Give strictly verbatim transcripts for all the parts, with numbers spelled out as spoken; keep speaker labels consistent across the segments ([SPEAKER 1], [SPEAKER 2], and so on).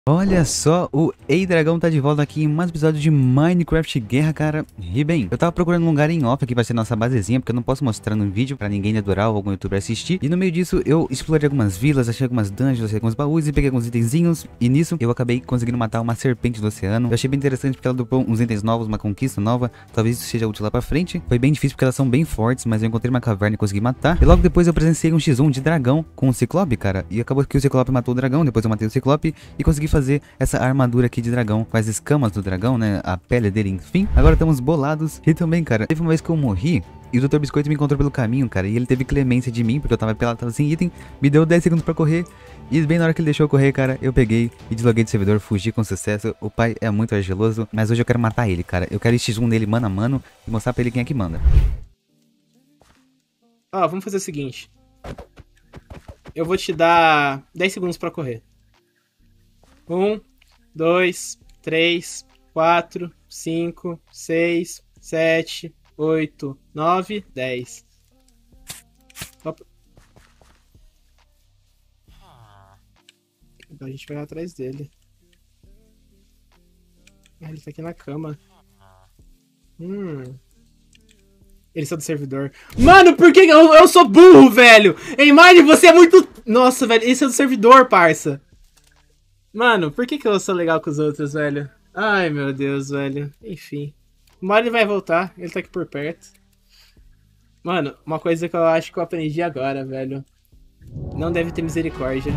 [SPEAKER 1] Olha só, o Ei Dragão tá de volta aqui em mais um episódio de Minecraft Guerra, cara. E bem, eu tava procurando um lugar em off aqui pra ser nossa basezinha, porque eu não posso mostrar no vídeo pra ninguém adorar ou algum youtuber assistir. E no meio disso, eu explorei algumas vilas, achei algumas dungeons, achei alguns baús e peguei alguns itenzinhos. E nisso, eu acabei conseguindo matar uma serpente do oceano. Eu achei bem interessante porque ela dropou uns itens novos, uma conquista nova. Talvez isso seja útil lá pra frente. Foi bem difícil porque elas são bem fortes, mas eu encontrei uma caverna e consegui matar. E logo depois eu presenciei um xis um de dragão com o Ciclope, cara. E acabou que o Ciclope matou o dragão, depois eu matei o Ciclope e consegui fazer essa armadura aqui de dragão, com as escamas do dragão, né, a pele dele, enfim. Agora estamos bolados. E também, cara, teve uma vez que eu morri e o doutor Biscoito me encontrou pelo caminho, cara, e ele teve clemência de mim, porque eu tava pelado, tava sem item, me deu dez segundos pra correr, e bem na hora que ele deixou eu correr, cara, eu peguei e desloguei do servidor, fugi com sucesso. O pai é muito argiloso, mas hoje eu quero matar ele, cara. Eu quero ir xis um nele mano a mano e mostrar pra ele quem é que manda.
[SPEAKER 2] Ó, vamos fazer o seguinte. Eu vou te dar dez segundos pra correr. Um, dois, três, quatro, cinco, seis, sete, oito, nove, dez. Opa. Então a gente vai lá atrás dele. Ah, ele tá aqui na cama. Hum. Ele saiu do servidor. Mano, por que eu, eu sou burro, velho? Em Mine você é muito... Nossa, velho, esse é do servidor, parça. Mano, por que que eu sou legal com os outros, velho? Ai, meu Deus, velho. Enfim. Uma hora ele vai voltar. Ele tá aqui por perto. Mano, uma coisa que eu acho que eu aprendi agora, velho. Não deve ter misericórdia.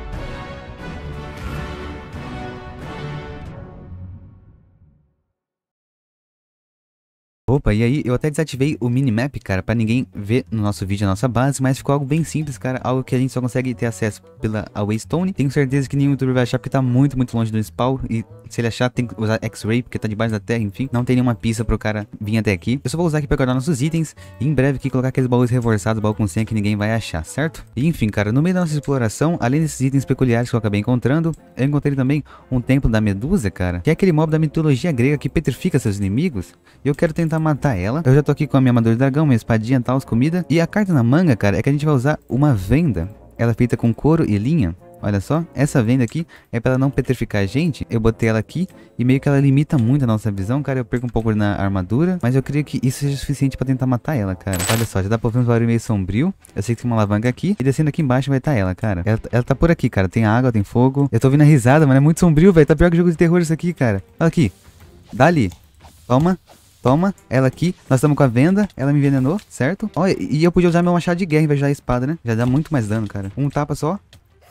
[SPEAKER 1] Opa, e aí eu até desativei o minimap, cara, pra ninguém ver no nosso vídeo a nossa base, mas ficou algo bem simples, cara, algo que a gente só consegue ter acesso pela Waystone. Tenho certeza que nenhum youtuber vai achar porque tá muito, muito longe do spawn, e se ele achar tem que usar X-Ray porque tá debaixo da terra, enfim, não tem nenhuma pista pro cara vir até aqui. Eu só vou usar aqui pra guardar nossos itens, e em breve aqui colocar aqueles baús reforçados, baú com senha que ninguém vai achar, certo? E enfim, cara, no meio da nossa exploração, além desses itens peculiares que eu acabei encontrando, eu encontrei também um templo da Medusa, cara, que é aquele mob da mitologia grega que petrifica seus inimigos, e eu quero tentar matar ela. Eu já tô aqui com a minha armadura de dragão, minha espadinha e tal, as comida. E a carta na manga, cara, é que a gente vai usar uma venda. Ela é feita com couro e linha. Olha só, essa venda aqui é pra ela não petrificar a gente. Eu botei ela aqui e meio que ela limita muito a nossa visão, cara. Eu perco um pouco na armadura, mas eu creio que isso seja suficiente pra tentar matar ela, cara. Olha só, já dá pra ver um barulho meio sombrio. Eu sei que tem uma alavanca aqui. E descendo aqui embaixo vai estar ela, cara. Ela, ela tá por aqui, cara. Tem água, tem fogo. Eu tô ouvindo a risada, mas é muito sombrio, velho. Tá pior que jogo de terror isso aqui, cara. Olha aqui. Dá ali. Toma. Toma, ela aqui, nós estamos com a venda, ela me envenenou, certo? Olha, e eu podia usar meu machado de guerra em vez de usar a espada, né? Já dá muito mais dano, cara. Um tapa só.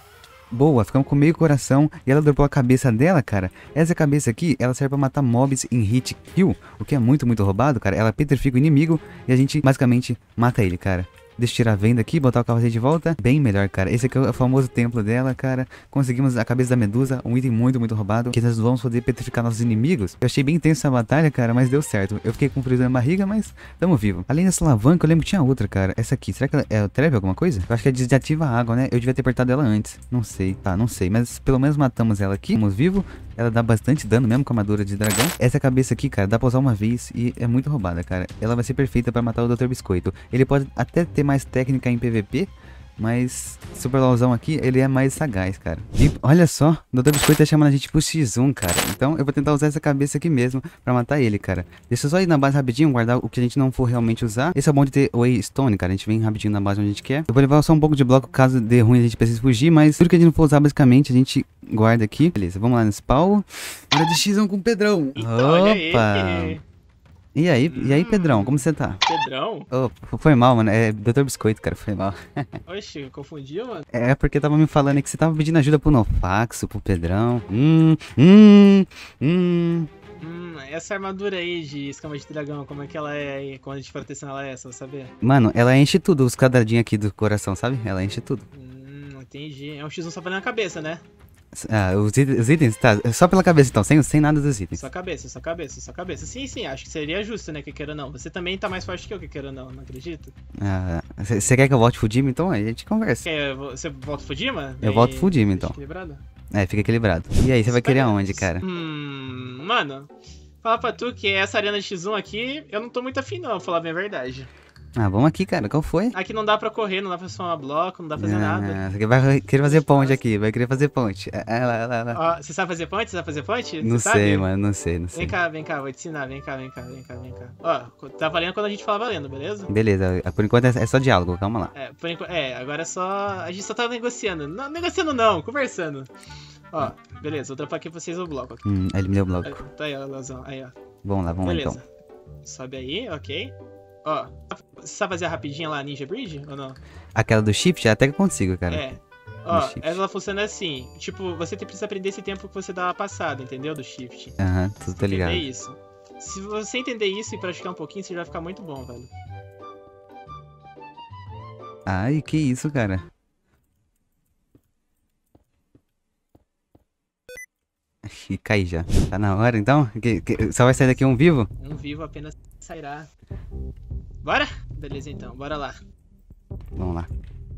[SPEAKER 1] Boa, ficamos com meio coração. E ela dropou a cabeça dela, cara. Essa cabeça aqui, ela serve pra matar mobs em hit kill, o que é muito, muito roubado, cara. Ela petrifica o inimigo e a gente basicamente mata ele, cara. Deixa eu tirar a venda aqui, botar o capacete de volta. Bem melhor, cara. Esse aqui é o famoso templo dela, cara. Conseguimos a cabeça da Medusa, um item muito, muito roubado, que nós vamos poder petrificar nossos inimigos. Eu achei bem intensa essa batalha, cara, mas deu certo. Eu fiquei com frio na barriga, mas tamo vivo. Além dessa alavanca, eu lembro que tinha outra, cara. Essa aqui, será que ela é o treve alguma coisa? Eu acho que é desativa a água, né? Eu devia ter apertado ela antes. Não sei, tá, não sei. Mas pelo menos matamos ela aqui. Estamos vivos. Ela dá bastante dano mesmo com a armadura de dragão. Essa cabeça aqui, cara, dá pra usar uma vez e é muito roubada, cara. Ela vai ser perfeita pra matar o doutor Biscoito. Ele pode até ter mais técnica em P V P, mas Super LOLzão aqui, ele é mais sagaz, cara. E olha só, o doutor Biscoito tá chamando a gente pro xis um, cara. Então eu vou tentar usar essa cabeça aqui mesmo pra matar ele, cara. Deixa eu só ir na base rapidinho, guardar o que a gente não for realmente usar. Esse é o bom de ter Waystone, cara. A gente vem rapidinho na base onde a gente quer. Eu vou levar só um pouco de bloco caso dê ruim a gente precise fugir, mas tudo que a gente não for usar, basicamente, a gente guarda aqui. Beleza, vamos lá no spawn. Hora de xis um com o Pedrão. Opa! E aí, e aí, Pedrão, como você tá?
[SPEAKER 2] Pedrão?
[SPEAKER 1] Oh, foi mal, mano. É doutor Biscoito, cara, foi mal.
[SPEAKER 2] Oxi, eu confundi, mano.
[SPEAKER 1] É porque tava me falando que você tava pedindo ajuda pro Nofaxo, pro Pedrão. Hum, hum, hum.
[SPEAKER 2] Hum, essa armadura aí de escama de dragão, como é que ela é aí? Quando de proteção ela é, só saber?
[SPEAKER 1] Mano, ela enche tudo, os quadradinhos aqui do coração, sabe? Ela enche tudo.
[SPEAKER 2] Hum, entendi. É um xis um só pra na cabeça, né?
[SPEAKER 1] Ah, os itens, os itens, tá, só pela cabeça então, sem, sem nada dos itens.
[SPEAKER 2] Só cabeça, só cabeça, só cabeça. Sim, sim, acho que seria justo, né, que queira ou não. Você também tá mais forte que eu, que queira ou não, não acredito?
[SPEAKER 1] Ah, você quer que eu volte Fudima então? Aí a gente conversa.
[SPEAKER 2] Quer, você volta Fudima?
[SPEAKER 1] Eu volto Fudima então.
[SPEAKER 2] Equilibrado?
[SPEAKER 1] É, fica equilibrado. E aí, você vai querer aonde, cara?
[SPEAKER 2] Hum, mano, fala pra tu que essa arena de xis um aqui, eu não tô muito afim não, pra falar bem a verdade.
[SPEAKER 1] Ah, vamos aqui, cara. Qual foi?
[SPEAKER 2] Aqui não dá pra correr, não dá pra somar bloco, não dá pra fazer
[SPEAKER 1] Ah,
[SPEAKER 2] nada.
[SPEAKER 1] você aqui vai querer fazer ponte aqui. Vai querer fazer ponte. Ah, lá, lá, lá.
[SPEAKER 2] Ó, você sabe fazer ponte? Você sabe fazer ponte?
[SPEAKER 1] Não
[SPEAKER 2] Você
[SPEAKER 1] sei,
[SPEAKER 2] sabe?
[SPEAKER 1] mano. Não sei, não sei.
[SPEAKER 2] Vem cá, vem cá, vou te ensinar. Vem cá, vem cá, vem cá, vem cá. Ó, tá valendo quando a gente fala valendo, beleza?
[SPEAKER 1] Beleza. Por enquanto é só diálogo. Calma lá.
[SPEAKER 2] É, por enqu... é, agora é só. A gente só tá negociando. Não, negociando não, conversando. Ó, beleza, vou dropar aqui pra vocês o bloco. Aqui.
[SPEAKER 1] Hum, aí ele me deu o bloco.
[SPEAKER 2] Tá aí, ó, Lazão. Aí, ó.
[SPEAKER 1] Vamos lá, vamos
[SPEAKER 2] Beleza.
[SPEAKER 1] lá então.
[SPEAKER 2] Sobe aí, ok. Ó, você sabe fazer a rapidinha lá, Ninja Bridge, ou não?
[SPEAKER 1] Aquela do shift até que eu consigo, cara.
[SPEAKER 2] É. Ó,
[SPEAKER 1] shift.
[SPEAKER 2] ela funciona assim. Tipo, você tem- precisa aprender esse tempo que você dá uma passada, entendeu? Do shift.
[SPEAKER 1] Aham, tudo tá ligado.
[SPEAKER 2] Entender isso. Se você entender isso e praticar um pouquinho, você já vai ficar muito bom, velho.
[SPEAKER 1] Ai, que isso, cara. E caí já. Tá na hora então? Que, que- só vai sair daqui um vivo?
[SPEAKER 2] Um vivo apenas sairá. Bora? Beleza então, bora lá.
[SPEAKER 1] Vamos lá.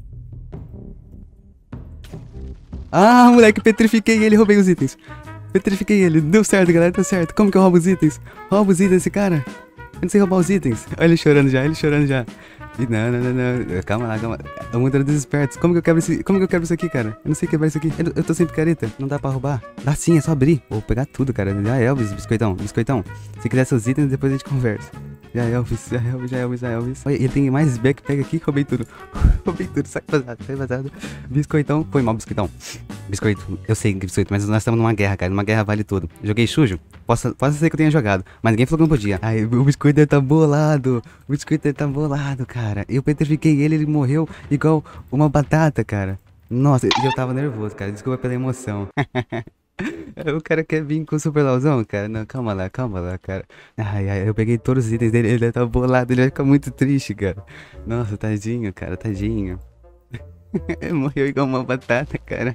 [SPEAKER 1] Ah, moleque, petrifiquei ele, roubei os itens. Petrifiquei ele, deu certo, galera, deu certo. Como que eu roubo os itens? Roubo os itens desse cara. Eu não sei roubar os itens. Olha ele chorando já, ele chorando já. Ih, não, não, não, não. Calma lá, calma. É o mundo dos espertos. Como que eu quebro esse... Como que eu quebro isso aqui, cara? Eu não sei quebrar isso aqui. Eu, eu tô sem picareta. Não dá pra roubar. Dá sim, é só abrir. Vou pegar tudo, cara. Já é Elvis, biscoitão, biscoitão. Se quiser seus itens, depois a gente conversa. Já é Elvis, já é Elvis, já é Elvis, já é Elvis. Olha, ele tem mais backpack aqui. Roubei tudo. Roubei tudo. Sai vazado, sai vazado. Biscoitão. Foi mal, biscoitão. Biscoito. Eu sei, biscoito, mas nós estamos numa guerra, cara. Numa guerra vale tudo. Joguei sujo? Posso, posso ser que eu tenha jogado. Mas ninguém falou que não podia. Ai, o biscoito deve tá bolado. O biscoito deve tá bolado, cara. Eu petrifiquei ele, ele morreu igual uma batata, cara. Nossa, eu tava nervoso, cara. Desculpa pela emoção. O cara quer vir com o super lauzão, cara. Não, calma lá, calma lá, cara. Ai, ai, eu peguei todos os itens dele, ele deve tá bolado, ele vai ficar muito triste, cara. Nossa, tadinho, cara, tadinho. Ele morreu igual uma batata, cara.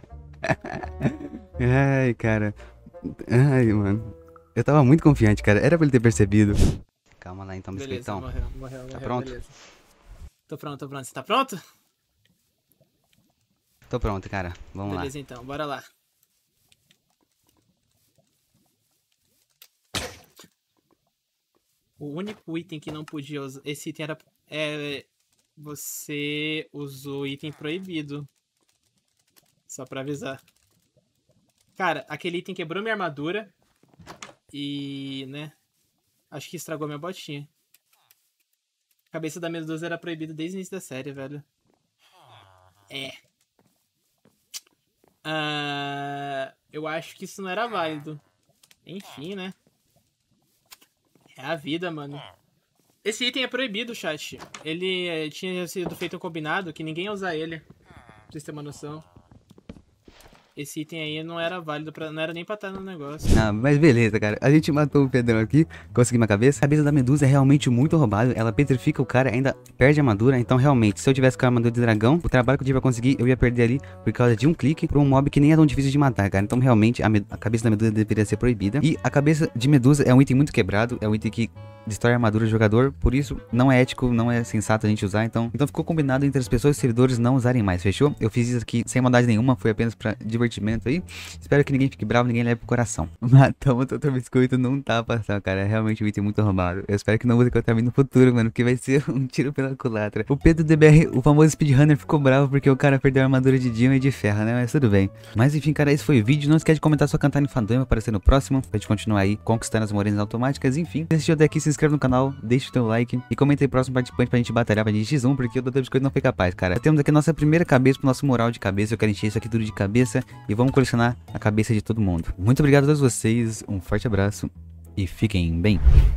[SPEAKER 1] Ai, cara. Ai, mano. Eu tava muito confiante, cara. Era pra ele ter percebido. Calma lá então,
[SPEAKER 2] Beleza,
[SPEAKER 1] biscoitão.
[SPEAKER 2] morreu, morreu, morreu.
[SPEAKER 1] Tá pronto?
[SPEAKER 2] Beleza. Tô pronto, tô pronto. Você tá pronto?
[SPEAKER 1] Tô pronto, cara. Vamos lá.
[SPEAKER 2] Beleza então, bora lá. O único item que não podia usar. Esse item era. É. Você usou item proibido. Só pra avisar. Cara, aquele item quebrou minha armadura. E. né? Acho que estragou minha botinha. Cabeça da Medusa era proibida desde o início da série, velho. É. Ah, eu acho que isso não era válido. Enfim, né? É a vida, mano. Esse item é proibido, chat. Ele eh, tinha sido feito um combinado que ninguém ia usar ele. Pra vocês terem uma noção. Esse item aí não era válido, pra, não era nem pra estar no negócio.
[SPEAKER 1] Ah, mas beleza, cara. A gente matou o Pedrão aqui, consegui uma cabeça. A cabeça da Medusa é realmente muito roubada. Ela petrifica o cara, ainda perde a armadura. Então, realmente, se eu tivesse com a armadura de dragão, o trabalho que eu tive pra conseguir, eu ia perder ali por causa de um clique pra um mob que nem é tão difícil de matar, cara. Então, realmente, a, a cabeça da Medusa deveria ser proibida. E a cabeça de Medusa é um item muito quebrado, é um item que destrói a armadura do jogador, por isso não é ético, não é sensato a gente usar, então então ficou combinado entre as pessoas e servidores não usarem mais, fechou? Eu fiz isso aqui sem maldade nenhuma, foi apenas pra divertimento aí, espero que ninguém fique bravo, ninguém leve pro coração. Matamos o doutor Biscoito, não tá passando, cara, é realmente um item muito roubado, eu espero que não use contra mim no futuro, mano, porque vai ser um tiro pela culatra. O Pedro D B R, o famoso speedrunner, ficou bravo porque o cara perdeu a armadura de Dion e de ferro, né, mas tudo bem. Mas enfim, cara, esse foi o vídeo, não esquece de comentar sua cantada em fandom, aparecer no próximo, pra gente continuar aí conquistando as morenas automáticas, enfim. Se assistiu até aqui, se inscreve no canal, deixa o teu like e comenta aí próximo participante pra gente batalhar pra gente X um, porque o doutor Biscoito não foi capaz, cara. Já temos aqui a nossa primeira cabeça pro nosso mural de cabeça, eu quero encher isso aqui tudo de cabeça e vamos colecionar a cabeça de todo mundo. Muito obrigado a todos vocês, um forte abraço e fiquem bem.